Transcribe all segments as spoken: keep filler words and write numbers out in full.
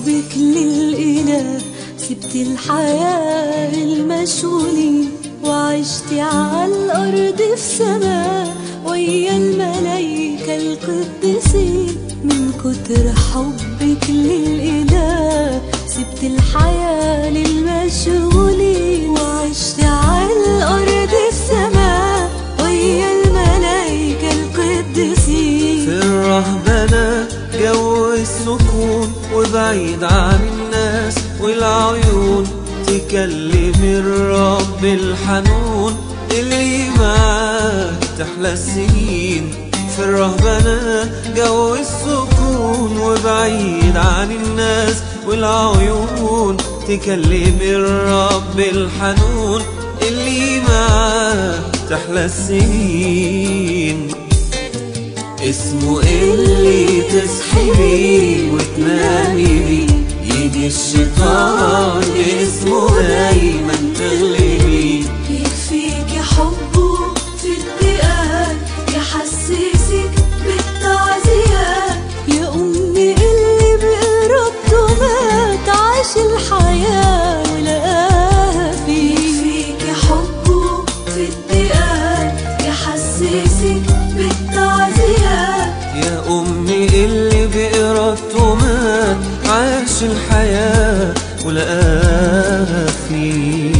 حبك للإله سبت الحياة المشغولين، وعشتي على الأرض في سماء ويا الملايكة القديسين. من كتر حبك للإله سبت الحياة للمشغولين، وعشت على الأرض في سماء ويا الملايكة القديسين. في الرهبنة جو السكون وبعيد عن الناس والعيون، تكلم الرب الحنون اللي معاه تحلى السنين. في الرهبنة جو السكون وبعيد عن الناس والعيون، تكلم الرب الحنون اللي معاه تحلى السنين. اسمه اللي تصحي بيه وتنامي بيه، يجي الشيطان اسمه دايما تغلبيه. يكفيك حبه في الضيقات، يحسسك بالتعزيات. يا أمي اللي بإرادته مات عاش الحياة ولقاها فيك. يكفيك حبه في الضيقات، يحسسك بالتعزيات. يا أمي اللي بإرادته مات عاش الحياة ولقاها فيك.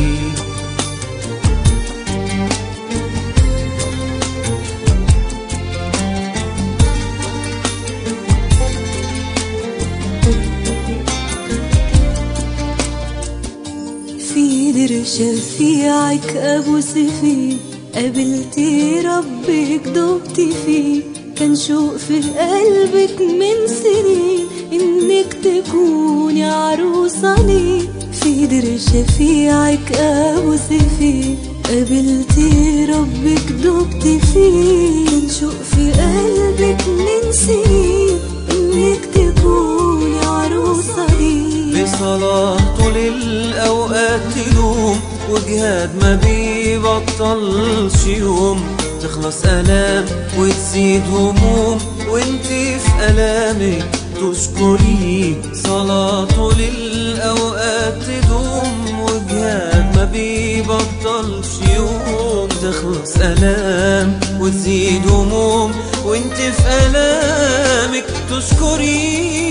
في در شفيعك أبو سفين، قابلتي ربك دبتي فيه. كان شوق في قلبك من سنين إنك تكوني عروسة ليه. في در شفيعك أبو سفين، قابلتي ربك دبتي فيه. كان شوق في قلبك من سنين إنك تكوني عروسة ليه. بصلاة طول الأوقات تلوم وجهاد ما بيبطلش يوم، تخلص ألام وتزيد هموم وانتي في ألامك تشكري. صلاة طول الأوقات تدوم وجهاد ما بيبطلش يوم، تخلص ألام وتزيد هموم وانتي في ألامك تشكري.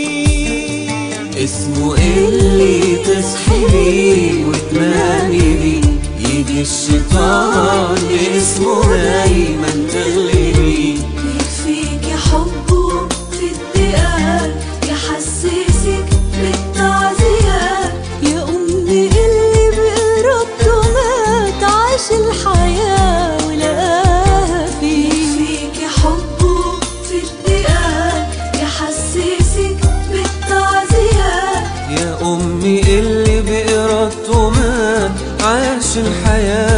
اسمه اللي تصحي بيه وتنامي بيه، يجي الشيطان اسمه دايما تغلبيه. يكفيك حبه في الضيقات، يحسسك بالتعزيات. يا أمي اللي بإرادته مات عاش الحياة ولقاها فيك. يكفيك حبه في الضيقات، يحسسك بالتعزيات. يا أمي اللي بإرادته مات عاش الحياة